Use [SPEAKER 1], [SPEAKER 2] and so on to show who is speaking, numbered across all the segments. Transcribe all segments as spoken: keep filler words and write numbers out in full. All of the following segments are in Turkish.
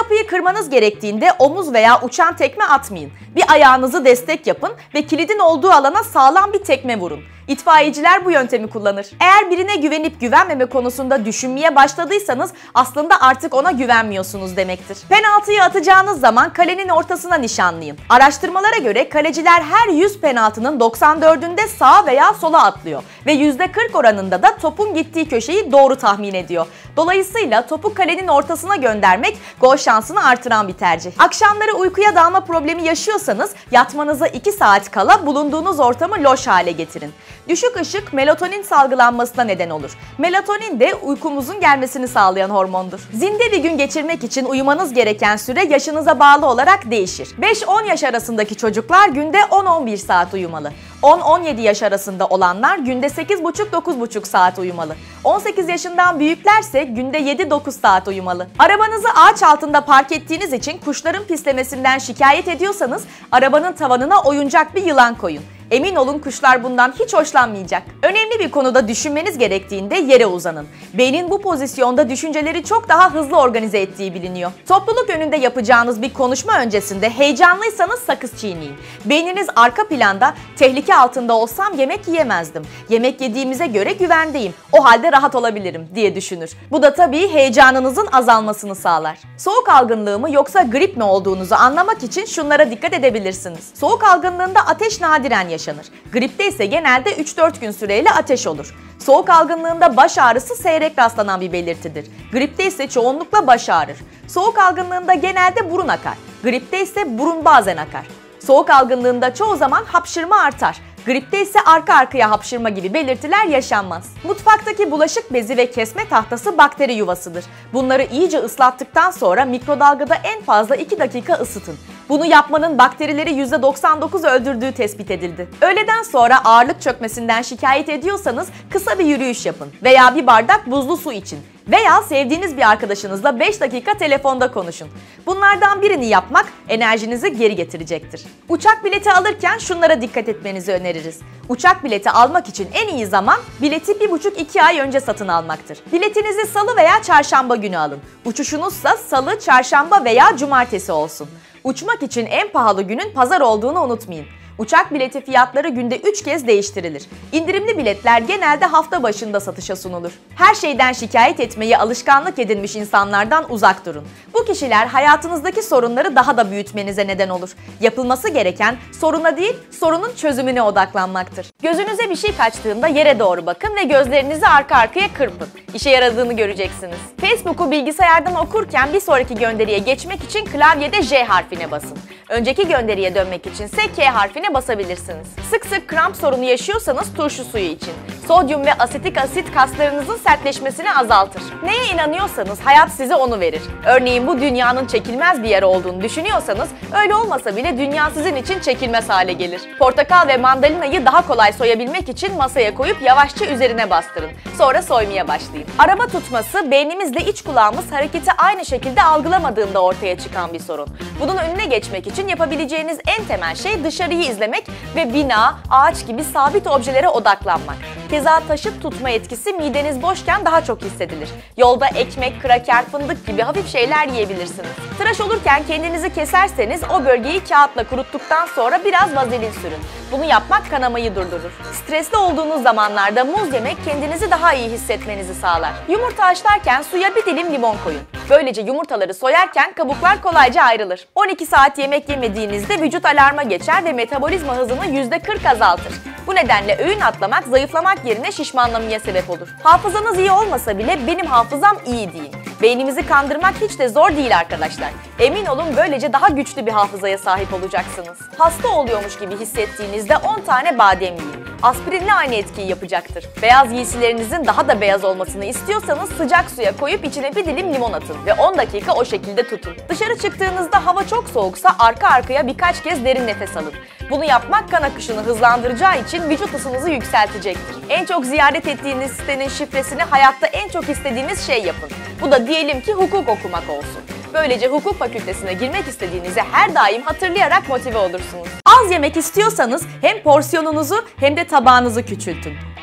[SPEAKER 1] kapıyı kırmanız gerektiğinde omuz veya uçan tekme atmayın. Bir ayağınızı destek yapın ve kilidin olduğu alana sağlam bir tekme vurun. İtfaiyeciler bu yöntemi kullanır. Eğer birine güvenip güvenmeme konusunda düşünmeye başladıysanız aslında artık ona güvenmiyorsunuz demektir. Penaltıyı atacağınız zaman kalenin ortasına nişanlayın. Araştırmalara göre kaleciler her yüz penaltının doksan dördünde sağa veya sola atlıyor ve yüzde kırk oranında da topun gittiği köşeyi doğru tahmin ediyor. Dolayısıyla topu kalenin ortasına göndermek gol şansını artıran bir tercih. Akşamları uykuya dalma problemi yaşıyorsanız yatmanıza iki saat kala bulunduğunuz ortamı loş hale getirin. Düşük ışık melatonin salgılanmasına neden olur. Melatonin de uykumuzun gelmesini sağlayan hormondur. Zinde bir gün geçirmek için uyumanız gereken süre yaşınıza bağlı olarak değişir. beş on yaş arasındaki çocuklar günde on on bir saat uyumalı. on on yedi yaş arasında olanlar günde sekiz buçuk dokuz buçuk saat uyumalı. on sekiz yaşından büyüklerse günde yedi dokuz saat uyumalı. Arabanızı ağaç altında park ettiğiniz için kuşların pislemesinden şikayet ediyorsanız arabanın tavanına oyuncak bir yılan koyun. Emin olun kuşlar bundan hiç hoşlanmayacak. Önemli bir konuda düşünmeniz gerektiğinde yere uzanın. Beynin bu pozisyonda düşünceleri çok daha hızlı organize ettiği biliniyor. Topluluk önünde yapacağınız bir konuşma öncesinde heyecanlıysanız sakız çiğneyin. Beyniniz arka planda tehlike altında olsam yemek yiyemezdim. Yemek yediğimize göre güvendeyim. O halde rahat olabilirim diye düşünür. Bu da tabii heyecanınızın azalmasını sağlar. Soğuk algınlığı mı yoksa grip mi olduğunuzu anlamak için şunlara dikkat edebilirsiniz. Soğuk algınlığında ateş nadiren yaşanır. yaşanır. Gripte ise genelde üç dört gün süreyle ateş olur. Soğuk algınlığında baş ağrısı seyrek rastlanan bir belirtidir. Gripte ise çoğunlukla baş ağrır. Soğuk algınlığında genelde burun akar. Gripte ise burun bazen akar. Soğuk algınlığında çoğu zaman hapşırma artar. Gripte ise arka arkaya hapşırma gibi belirtiler yaşanmaz. Mutfaktaki bulaşık bezi ve kesme tahtası bakteri yuvasıdır. Bunları iyice ıslattıktan sonra mikrodalgada en fazla iki dakika ısıtın. Bunu yapmanın bakterileri yüzde doksan dokuz öldürdüğü tespit edildi. Öğleden sonra ağırlık çökmesinden şikayet ediyorsanız kısa bir yürüyüş yapın veya bir bardak buzlu su için. Veya sevdiğiniz bir arkadaşınızla beş dakika telefonda konuşun. Bunlardan birini yapmak enerjinizi geri getirecektir. Uçak bileti alırken şunlara dikkat etmenizi öneririz. Uçak bileti almak için en iyi zaman bileti bir buçuk iki ay önce satın almaktır. Biletinizi salı veya çarşamba günü alın. Uçuşunuzsa salı, çarşamba veya cumartesi olsun. Uçmak için en pahalı günün pazar olduğunu unutmayın. Uçak bileti fiyatları günde üç kez değiştirilir. İndirimli biletler genelde hafta başında satışa sunulur. Her şeyden şikayet etmeyi alışkanlık edinmiş insanlardan uzak durun. Bu kişiler hayatınızdaki sorunları daha da büyütmenize neden olur. Yapılması gereken soruna değil, sorunun çözümüne odaklanmaktır. Gözünüze bir şey kaçtığında yere doğru bakın ve gözlerinizi arka arkaya kırpın. İşe yaradığını göreceksiniz. Facebook'u bilgisayardan okurken bir sonraki gönderiye geçmek için klavyede J harfine basın. Önceki gönderiye dönmek içinse K harfine basabilirsiniz. Sık sık kramp sorunu yaşıyorsanız turşu suyu için. Sodyum ve asetik asit kaslarınızın sertleşmesini azaltır. Neye inanıyorsanız hayat size onu verir. Örneğin bu dünyanın çekilmez bir yer olduğunu düşünüyorsanız öyle olmasa bile dünya sizin için çekilmez hale gelir. Portakal ve mandalinayı daha kolay soyabilmek için masaya koyup yavaşça üzerine bastırın. Sonra soymaya başlayın. Araba tutması beynimizle iç kulağımız hareketi aynı şekilde algılamadığında ortaya çıkan bir sorun. Bunun önüne geçmek için yapabileceğiniz en temel şey dışarıyı izlemek ve bina, ağaç gibi sabit objelere odaklanmak. Keza taşıt tutma etkisi mideniz boşken daha çok hissedilir. Yolda ekmek, kraker, fındık gibi hafif şeyler yiyebilirsiniz. Tıraş olurken kendinizi keserseniz o bölgeyi kağıtla kuruttuktan sonra biraz vazelin sürün. Bunu yapmak kanamayı durdurur. Stresli olduğunuz zamanlarda muz yemek kendinizi daha iyi hissetmenizi sağlar. Yumurta haşlarken suya bir dilim limon koyun. Böylece yumurtaları soyarken kabuklar kolayca ayrılır. on iki saat yemek yemediğinizde vücut alarma geçer ve metabolizma hızını yüzde kırk azaltır. Bu nedenle öğün atlamak zayıflamak yerine şişmanlamaya sebep olur. Hafızanız iyi olmasa bile benim hafızam iyi deyin. Beynimizi kandırmak hiç de zor değil arkadaşlar. Emin olun böylece daha güçlü bir hafızaya sahip olacaksınız. Hasta oluyormuş gibi hissettiğinizde on tane badem yiyin. Aspirinle aynı etkiyi yapacaktır. Beyaz giysilerinizin daha da beyaz olmasını istiyorsanız sıcak suya koyup içine bir dilim limon atın ve on dakika o şekilde tutun. Dışarı çıktığınızda hava çok soğuksa arka arkaya birkaç kez derin nefes alın. Bunu yapmak kan akışını hızlandıracağı için vücut ısınızı yükseltecektir. En çok ziyaret ettiğiniz sitenin şifresini hayatta en çok istediğiniz şey yapın. Bu da diyelim ki hukuk okumak olsun. Böylece hukuk fakültesine girmek istediğinizi her daim hatırlayarak motive olursunuz. Az yemek istiyorsanız hem porsiyonunuzu hem de tabağınızı küçültün.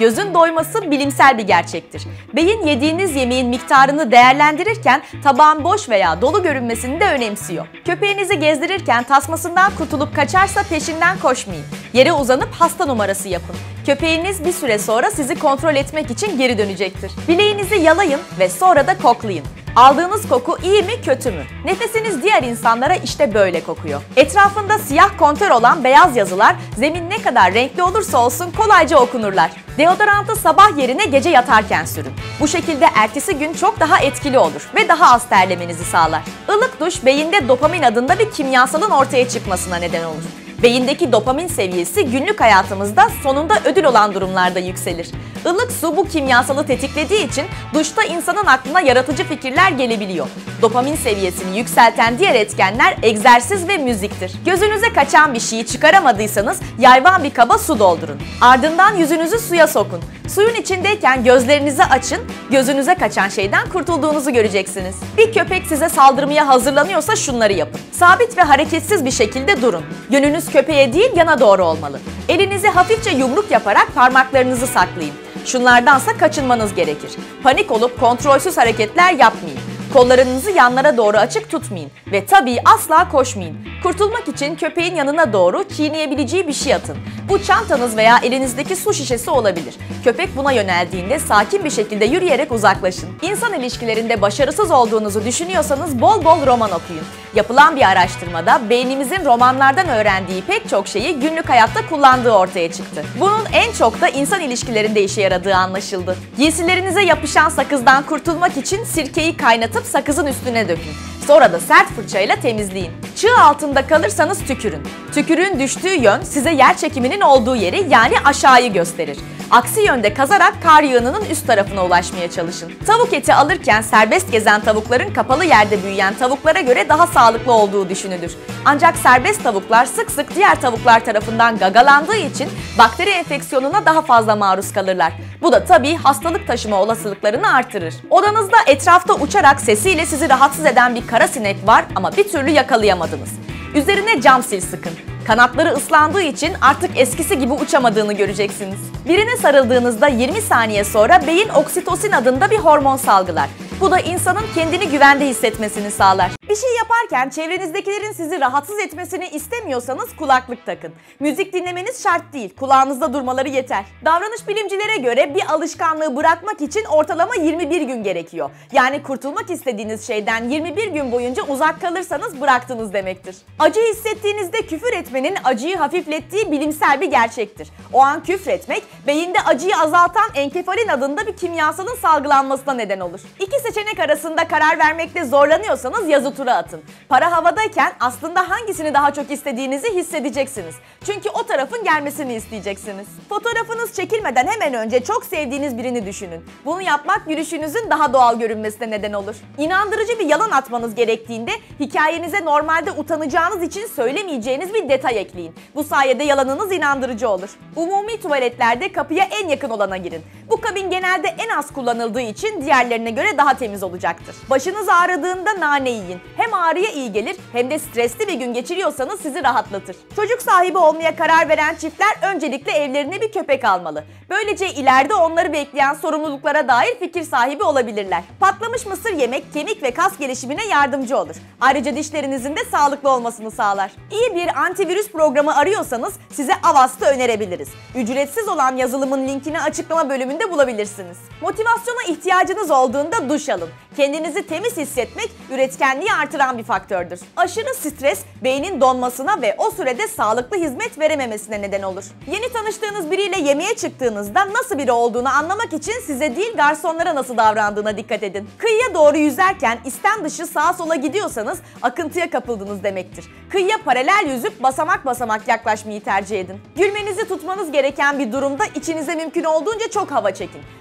[SPEAKER 1] Gözün doyması bilimsel bir gerçektir. Beyin yediğiniz yemeğin miktarını değerlendirirken tabağın boş veya dolu görünmesini de önemsiyor. Köpeğinizi gezdirirken tasmasından kurtulup kaçarsa peşinden koşmayın. Yere uzanıp hasta numarası yapın. Köpeğiniz bir süre sonra sizi kontrol etmek için geri dönecektir. Bileğinizi yalayın ve sonra da koklayın. Aldığınız koku iyi mi kötü mü? Nefesiniz diğer insanlara işte böyle kokuyor. Etrafında siyah kontör olan beyaz yazılar zemin ne kadar renkli olursa olsun kolayca okunurlar. Deodorantı sabah yerine gece yatarken sürün. Bu şekilde ertesi gün çok daha etkili olur ve daha az terlemenizi sağlar. Ilık duş beyinde dopamin adında bir kimyasalın ortaya çıkmasına neden olur. Beyindeki dopamin seviyesi günlük hayatımızda sonunda ödül olan durumlarda yükselir. Ilık su bu kimyasalı tetiklediği için duşta insanın aklına yaratıcı fikirler gelebiliyor. Dopamin seviyesini yükselten diğer etkenler egzersiz ve müziktir. Gözünüze kaçan bir şeyi çıkaramadıysanız yayvan bir kaba su doldurun. Ardından yüzünüzü suya sokun. Suyun içindeyken gözlerinizi açın, gözünüze kaçan şeyden kurtulduğunuzu göreceksiniz. Bir köpek size saldırmaya hazırlanıyorsa şunları yapın. Sabit ve hareketsiz bir şekilde durun. Yönünüz köpeğe değil yana doğru olmalı. Elinizi hafifçe yumruk yaparak parmaklarınızı saklayın. Şunlardansa kaçınmanız gerekir. Panik olup kontrolsüz hareketler yapmayın. Kollarınızı yanlara doğru açık tutmayın ve tabii asla koşmayın. Kurtulmak için köpeğin yanına doğru çiğneyebileceği bir şey atın. Bu çantanız veya elinizdeki su şişesi olabilir. Köpek buna yöneldiğinde sakin bir şekilde yürüyerek uzaklaşın. İnsan ilişkilerinde başarısız olduğunuzu düşünüyorsanız bol bol roman okuyun. Yapılan bir araştırmada beynimizin romanlardan öğrendiği pek çok şeyi günlük hayatta kullandığı ortaya çıktı. Bunun en çok da insan ilişkilerinde işe yaradığı anlaşıldı. Giysilerinize yapışan sakızdan kurtulmak için sirkeyi kaynatıp sakızın üstüne dökün. Sonra da sert fırçayla temizleyin. Çığ altında kalırsanız tükürün. Tükürüğün düştüğü yön size yer çekiminin olduğu yeri yani aşağıyı gösterir. Aksi yönde kazarak kar yığınının üst tarafına ulaşmaya çalışın. Tavuk eti alırken serbest gezen tavukların kapalı yerde büyüyen tavuklara göre daha sağlıklı olduğu düşünülür. Ancak serbest tavuklar sık sık diğer tavuklar tarafından gagalandığı için bakteri enfeksiyonuna daha fazla maruz kalırlar. Bu da tabii hastalık taşıma olasılıklarını artırır. Odanızda etrafta uçarak sesiyle sizi rahatsız eden bir kara sinek var ama bir türlü yakalayamadınız. Üzerine cam sil sıkın. Kanatları ıslandığı için artık eskisi gibi uçamadığını göreceksiniz. Birine sarıldığınızda yirmi saniye sonra beyin oksitosin adında bir hormon salgılar. Bu da insanın kendini güvende hissetmesini sağlar. Bir şey yaparken çevrenizdekilerin sizi rahatsız etmesini istemiyorsanız kulaklık takın. Müzik dinlemeniz şart değil, kulağınızda durmaları yeter. Davranış bilimcilere göre bir alışkanlığı bırakmak için ortalama yirmi bir gün gerekiyor. Yani kurtulmak istediğiniz şeyden yirmi bir gün boyunca uzak kalırsanız bıraktınız demektir. Acı hissettiğinizde küfür etmenin acıyı hafiflettiği bilimsel bir gerçektir. O an küfretmek, beyinde acıyı azaltan enkefalin adında bir kimyasalın salgılanmasına neden olur. İki seçenek arasında karar vermekte zorlanıyorsanız yazı tura atın. Para havadayken aslında hangisini daha çok istediğinizi hissedeceksiniz. Çünkü o tarafın gelmesini isteyeceksiniz. Fotoğrafınız çekilmeden hemen önce çok sevdiğiniz birini düşünün. Bunu yapmak yürüyüşünüzün daha doğal görünmesine neden olur. İnandırıcı bir yalan atmanız gerektiğinde hikayenize normalde utanacağınız için söylemeyeceğiniz bir detay ekleyin. Bu sayede yalanınız inandırıcı olur. Umumi tuvaletlerde kapıya en yakın olana girin. Bu kabin genelde en az kullanıldığı için diğerlerine göre daha temiz olacaktır. Başınız ağrıdığında nane yiyin. Hem ağrıya iyi gelir hem de stresli bir gün geçiriyorsanız sizi rahatlatır. Çocuk sahibi olmaya karar veren çiftler öncelikle evlerine bir köpek almalı. Böylece ileride onları bekleyen sorumluluklara dair fikir sahibi olabilirler. Patlamış mısır yemek kemik ve kas gelişimine yardımcı olur. Ayrıca dişlerinizin de sağlıklı olmasını sağlar. İyi bir antivirüs programı arıyorsanız size Avast'ı önerebiliriz. Ücretsiz olan yazılımın linkini açıklama bölümünde bulabilirsiniz. Motivasyona ihtiyacınız olduğunda duş alın. Kendinizi temiz hissetmek üretkenliği artıran bir faktördür. Aşırı stres beynin donmasına ve o sürede sağlıklı hizmet verememesine neden olur. Yeni tanıştığınız biriyle yemeğe çıktığınızda nasıl biri olduğunu anlamak için size değil garsonlara nasıl davrandığına dikkat edin. Kıyıya doğru yüzerken istem dışı sağa sola gidiyorsanız akıntıya kapıldınız demektir. Kıyıya paralel yüzüp basamak basamak yaklaşmayı tercih edin. Gülmenizi tutmanız gereken bir durumda içinize mümkün olduğunca çok hava çekin.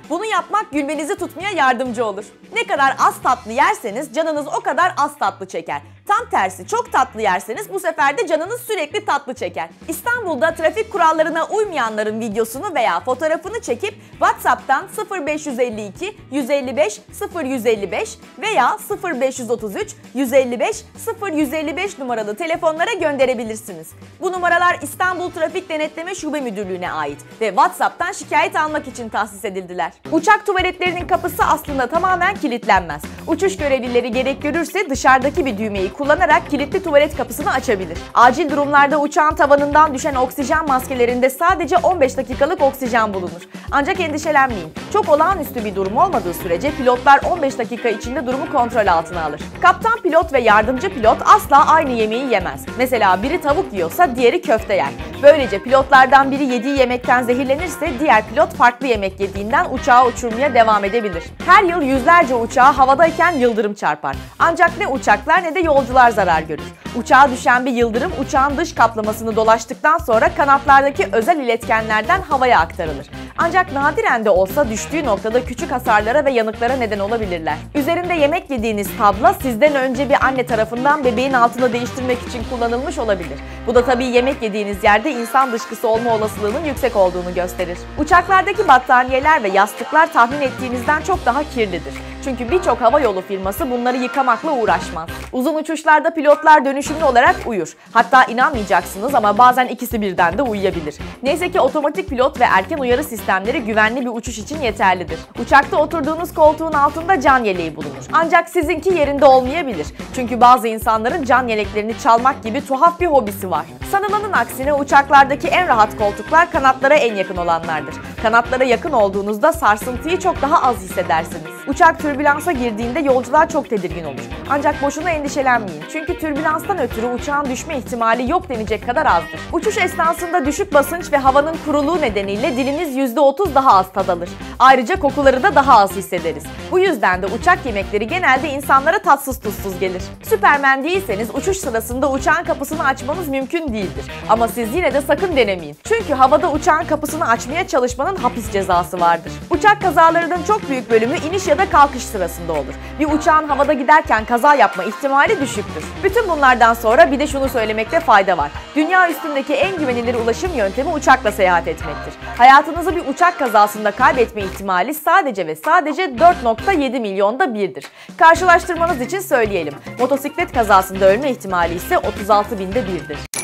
[SPEAKER 1] Bunu yapmak gülmenizi tutmaya yardımcı olur. Ne kadar az tatlı yerseniz canınız o kadar az tatlı çeker. Tam tersi çok tatlı yerseniz bu sefer de canınız sürekli tatlı çeker. İstanbul'da trafik kurallarına uymayanların videosunu veya fotoğrafını çekip WhatsApp'tan sıfır beş yüz elli iki yüz elli beş sıfır yüz elli beş veya sıfır beş yüz otuz üç yüz elli beş sıfır yüz elli beş numaralı telefonlara gönderebilirsiniz. Bu numaralar İstanbul Trafik Denetleme Şube Müdürlüğü'ne ait ve WhatsApp'tan şikayet almak için tahsis edildiler. Uçak tuvaletlerinin kapısı aslında tamamen kilitlenmez. Uçuş görevlileri gerek görürse dışarıdaki bir düğmeyi kullanarak kilitli tuvalet kapısını açabilir. Acil durumlarda uçağın tavanından düşen oksijen maskelerinde sadece on beş dakikalık oksijen bulunur. Ancak endişelenmeyin. Çok olağanüstü bir durum olmadığı sürece pilotlar on beş dakika içinde durumu kontrol altına alır. Kaptan pilot ve yardımcı pilot asla aynı yemeği yemez. Mesela biri tavuk yiyorsa diğeri köfte yer. Böylece pilotlardan biri yediği yemekten zehirlenirse diğer pilot farklı yemek yediğinden uçağı uçurmaya devam edebilir. Her yıl yüzlerce uçağa havadayken yıldırım çarpar. Ancak ne uçaklar ne de yolcular zarar görür. Uçağa düşen bir yıldırım uçağın dış kaplamasını dolaştıktan sonra kanatlardaki özel iletkenlerden havaya aktarılır. Ancak nadiren de olsa düştüğü noktada küçük hasarlara ve yanıklara neden olabilirler. Üzerinde yemek yediğiniz tabla sizden önce bir anne tarafından bebeğin altını değiştirmek için kullanılmış olabilir. Bu da tabii yemek yediğiniz yerde insan dışkısı olma olasılığının yüksek olduğunu gösterir. Uçaklardaki battaniyeler ve yastıklar tahmin ettiğinizden çok daha kirlidir. Çünkü birçok havayolu firması bunları yıkamakla uğraşmaz. Uzun uçuşlarda pilotlar dönüşümlü olarak uyur. Hatta inanmayacaksınız ama bazen ikisi birden de uyuyabilir. Neyse ki otomatik pilot ve erken uyarı sistemleri güvenli bir uçuş için yeterlidir. Uçakta oturduğunuz koltuğun altında can yeleği bulunur. Ancak sizinki yerinde olmayabilir. Çünkü bazı insanların can yeleklerini çalmak gibi tuhaf bir hobisi var. Sanılanın aksine uçaklardaki en rahat koltuklar kanatlara en yakın olanlardır. Kanatlara yakın olduğunuzda sarsıntıyı çok daha az hissedersiniz. Uçak türbülansa girdiğinde yolcular çok tedirgin olur. Ancak boşuna endişelenmeyin. Çünkü türbülanstan ötürü uçağın düşme ihtimali yok denecek kadar azdır. Uçuş esnasında düşük basınç ve havanın kuruluğu nedeniyle dilimiz yüzde otuz daha az tad alır. Ayrıca kokuları da daha az hissederiz. Bu yüzden de uçak yemekleri genelde insanlara tatsız tuzsuz gelir. Süpermen değilseniz uçuş sırasında uçağın kapısını açmanız mümkün değildir. Ama siz yine de sakın denemeyin. Çünkü havada uçağın kapısını açmaya çalışmanın hapis cezası vardır. Uçak kazalarının çok büyük bölümü iniş ya da kalkış sırasında olur. Bir uçağın havada giderken kaza yapma ihtimali düşüktür. Bütün bunlardan sonra bir de şunu söylemekte fayda var. Dünya üstündeki en güvenilir ulaşım yöntemi uçakla seyahat etmektir. Hayatınızı bir uçak kazasında kaybetme ihtimali sadece ve sadece dört nokta yedi milyonda birdir. Karşılaştırmanız için söyleyelim. Motosiklet kazasında ölme ihtimali ise otuz altı binde birdir.